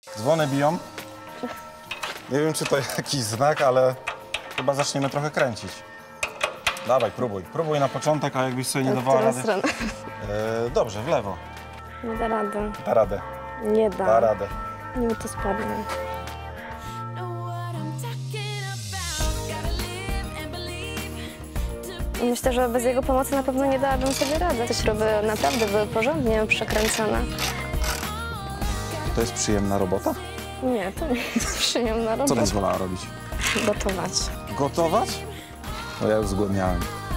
Dzwony biją. Nie wiem, czy to jakiś znak, ale chyba zaczniemy trochę kręcić. Dawaj, próbuj. Próbuj na początek, a jakbyś sobie nie dawała rady... Dobrze, w lewo. Nie da rady. Da radę. Nie Da da. radę. Nie to spadnie. Myślę, że bez jego pomocy na pewno nie dałabym sobie rady. Te śruby naprawdę były porządnie przekręcone. To jest przyjemna robota? Nie, to nie jest przyjemna Co robota. byś wolała robić? Gotować. Gotować? No ja już zgłodniałem.